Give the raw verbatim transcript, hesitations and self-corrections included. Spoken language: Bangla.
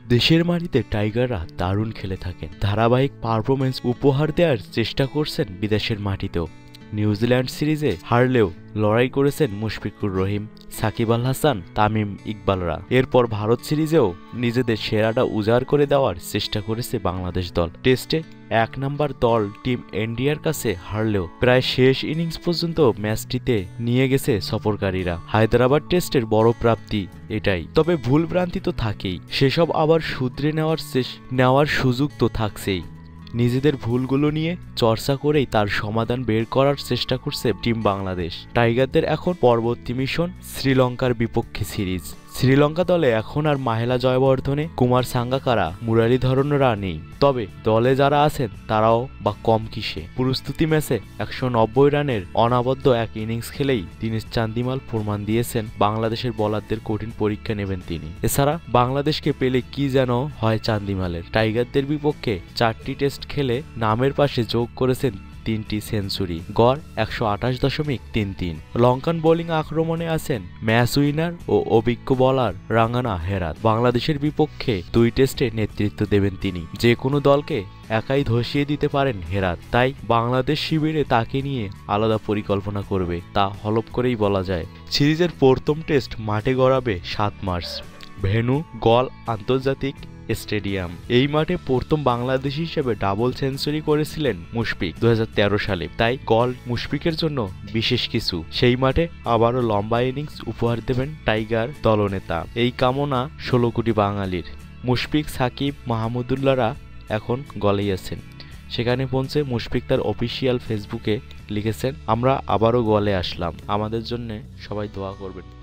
দেশের মাটিতে টাইগাররা দারুণ খেলে থাকেন, ধারাবাহিক পারফরমেন্স উপহার দেওয়ার চেষ্টা করছেন বিদেশের মাটিতেও। নিউজিল্যান্ড সিরিজে হারলেও লড়াই করেছেন মুশফিকুর রহিম, সাকিব আল হাসান, তামিম ইকবালরা। এরপর ভারত সিরিজেও নিজেদের সেরাটা উজাড় করে দেওয়ার চেষ্টা করেছে বাংলাদেশ দল। টেস্টে এক নম্বর দল টিম ইন্ডিয়ার কাছে হারলেও প্রায় শেষ ইনিংস পর্যন্ত ম্যাচটিতে নিয়ে গেছে সফরকারীরা। হায়দ্রাবাদ টেস্টের বড় প্রাপ্তি এটাই। তবে ভুল ভ্রান্তি তো থাকেই, সেসব আবার শুধরে নেওয়ার নেওয়ার সুযোগ তো থাকছেই। নিজেদের ভুলগুলো নিয়ে চর্চা করেই তার সমাধান বের করার চেষ্টা করছে টিম বাংলাদেশ। টাইগারদের এখন পরবর্তী মিশন শ্রীলঙ্কার বিপক্ষে সিরিজ। শ্রীলঙ্কা দলে এখন আর মাহেলা জয়বর্ধনে, কুমার সাঙ্গাকারা, মুরালীধরনরা নেই। তবে দলে যারা আছেন তারাও বা কম কিসে। প্রস্তুতি ম্যাচে একশো নব্বই রানের অনাবদ্ধ এক ইনিংস খেলেই দীনেশ চান্দিমাল প্রমাণ দিয়েছেন বাংলাদেশের বোলারদের কঠিন পরীক্ষা নেবেন তিনি। এছাড়া বাংলাদেশকে পেলে কি যেন হয় চান্দিমালের। টাইগারদের বিপক্ষে চারটি টেস্ট খেলে নামের পাশে যোগ করেছেন তিনটি সেঞ্চুরি, গড় একশো আঠাশ দশমিক তিন তিন। লঙ্কান বোলিং আক্রমণে আছেন ম্যাচ উইনার ও অভিজ্ঞ বোলার রাঙ্গানা হেরাত। বাংলাদেশের বিপক্ষে দুই টেস্টে নেতৃত্ব দেবেন তিনি। যে কোনো দলকে একাই ধসিয়ে দিতে পারেন হেরাত, তাই বাংলাদেশ শিবিরে তাকে নিয়ে আলাদা পরিকল্পনা করবে তা হলফ করেই বলা যায়। সিরিজের প্রথম টেস্ট মাঠে গড়াবে সাত মার্চ। ভেন্যু গল আন্তর্জাতিক স্টেডিয়াম। এই মাঠে প্রথম বাংলাদেশি হিসেবে ডাবল সেঞ্চুরি করেছিলেন মুশফিক দু হাজার তেরো সালে, তাই গল মুশফিকের জন্য বিশেষ কিছু। সেই মাঠে আবারও লম্বা ইনিংস উপহার দেবেন টাইগার দলনেতা, এই কামনা ষোলো কোটি বাঙালির। মুশফিক, সাকিব, মাহমুদুল্লাহরা এখন গলেই আছেন। সেখানে পৌঁছে মুশফিক তার অফিসিয়াল ফেসবুকে লিখেছেন, আমরা আবারও গলে আসলাম, আমাদের জন্য সবাই দোয়া করবেন।